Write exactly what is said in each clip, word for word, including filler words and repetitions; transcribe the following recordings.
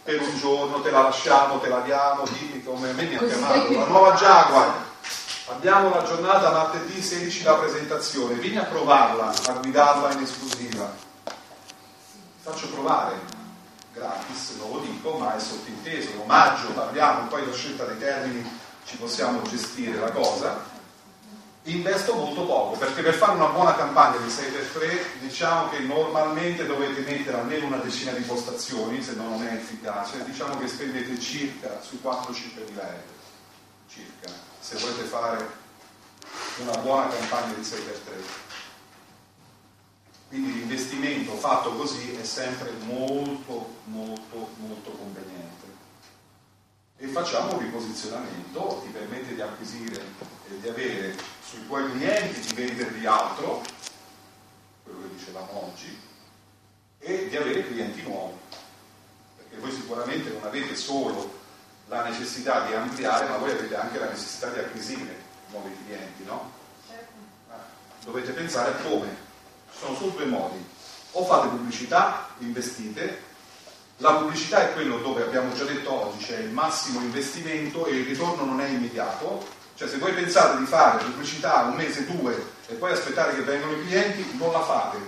per un giorno, te la lasciamo, te la diamo, dimmi come me mi ha chiamato, la nuova Jaguar. Abbiamo la giornata martedì sedici la presentazione, vieni a provarla, a guidarla in esclusiva. Ti faccio provare, gratis, non lo dico, ma è sottinteso, omaggio, parliamo, poi la scelta dei termini ci possiamo gestire la cosa. Investo molto poco, perché per fare una buona campagna di sei per tre diciamo che normalmente dovete mettere almeno una decina di postazioni, se no non è efficace. Diciamo che spendete circa sui quattro cinque mila euro, circa, se volete fare una buona campagna di sei per tre. Quindi l'investimento fatto così è sempre molto, molto, molto conveniente. E facciamo un riposizionamento, ti permette di acquisire e di avere sui tuoi clienti, di venderli altro, quello che dicevamo oggi, e di avere clienti nuovi, perché voi sicuramente non avete solo la necessità di ampliare, ma voi avete anche la necessità di acquisire nuovi clienti, no? Dovete pensare a come. Ci sono solo due modi: o fate pubblicità, investite. La pubblicità è quello dove abbiamo già detto oggi c'è il massimo investimento e il ritorno non è immediato. Cioè, se voi pensate di fare pubblicità un mese, due e poi aspettare che vengano i clienti, non la fate.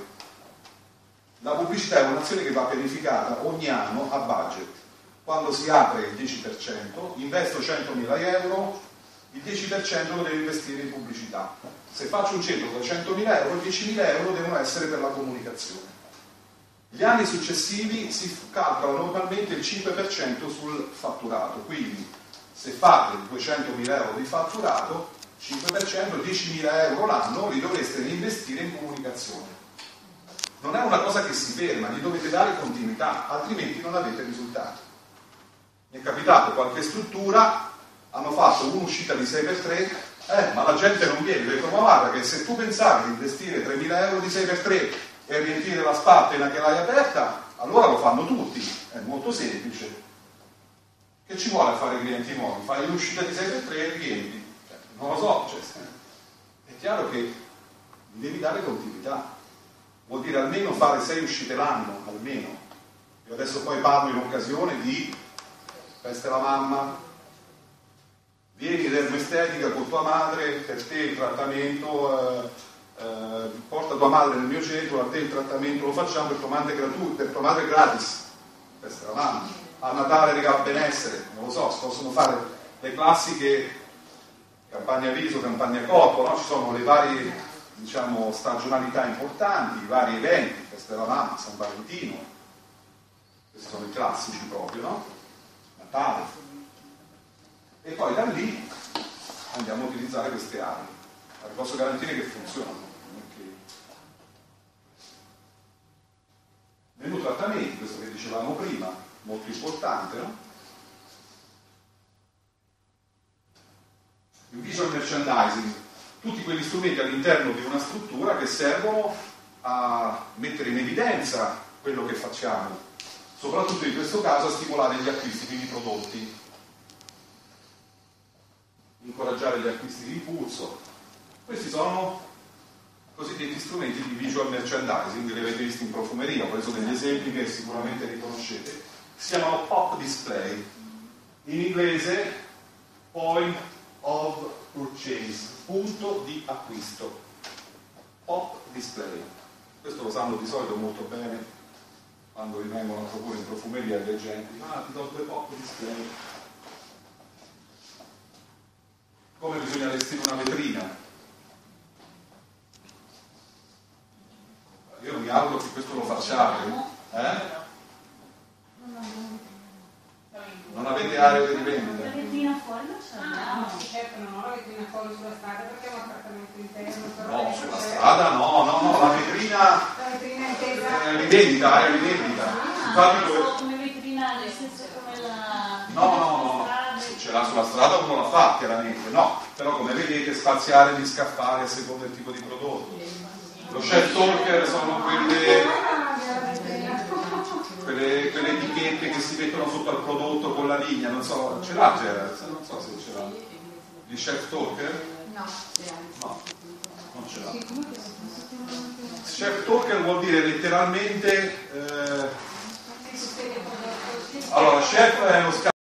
La pubblicità è un'azione che va pianificata ogni anno a budget. Quando si apre il dieci per cento, investo centomila euro, il dieci per cento lo devo investire in pubblicità. Se faccio un centro da centomila euro, diecimila euro devono essere per la comunicazione. Gli anni successivi si calcola normalmente il cinque per cento sul fatturato, quindi se fate duecentomila euro di fatturato, cinque per cento, diecimila euro l'anno li dovreste reinvestire in comunicazione. Non è una cosa che si ferma, gli dovete dare continuità, altrimenti non avete risultati. Mi è capitato qualche struttura, hanno fatto un'uscita di sei per tre, eh, ma la gente non viene. Ho detto, ma guarda che se tu pensavi di investire tremila euro di sei per tre e riempire la spartena che l'hai aperta, allora lo fanno tutti, è molto semplice. Che ci vuole a fare clienti nuovi? Fai l'uscita di sei per tre e riempi. Cioè, non lo so, cioè, è chiaro che devi dare continuità. Vuol dire almeno fare sei uscite l'anno, almeno. Io adesso poi parlo in occasione di festa la mamma, vieni dermoestetica con tua madre, per te il trattamento... Eh, Uh, porta tua madre nel mio centro, a te il trattamento lo facciamo per tua madre gratuito, per tua madre gratis, questa è la mamma. A Natale regala benessere, non lo so, si possono fare le classiche campagna viso, campagna corpo, no? Ci sono le varie, diciamo, stagionalità importanti, i vari eventi, questa è la mamma, San Valentino, questi sono i classici proprio, no? Natale. E poi da lì andiamo a utilizzare queste aree. Vi posso garantire che funzionano. Menu trattamenti, questo che dicevamo prima, molto importante, no? Il visual merchandising, tutti quegli strumenti all'interno di una struttura che servono a mettere in evidenza quello che facciamo, soprattutto in questo caso a stimolare gli acquisti, quindi prodotti, incoraggiare gli acquisti di impulso. Questi sono cosiddetti strumenti di visual merchandising, li avete visti in profumeria, ho preso degli esempi che sicuramente riconoscete. Si chiamano pop display, in inglese point of purchase, punto di acquisto, pop display. Questo lo sanno di solito molto bene quando rimangono a proporre in profumeria agli agenti. Ah, ti do due pop display. Come bisogna vestire una vetrina? Io mi auguro che questo lo facciate, eh? Non avete aree di vendita? La vetrina fuori non c'è? No, certo non ho la vetrina fuori sulla strada perché è un appartamento interno. No, sulla strada no, no, no, la vetrina... La vetrina intesa... Eh, rivendita, area rivendita. Infatti dove... come vetrina, nel senso come la... No, no, no, se ce l'ha sulla strada uno la fa, chiaramente, no. Però come vedete spaziare gli scaffali a seconda del tipo di prodotto. Lo shelf talker sono quelle, quelle, quelle etichette che si mettono sotto al prodotto con la linea, non so, ce l'ha Gerard? Non so se ce l'ha. Gli shelf talker? No. No, non ce l'ha. Shelf talker vuol dire letteralmente... Eh, allora, chef è lo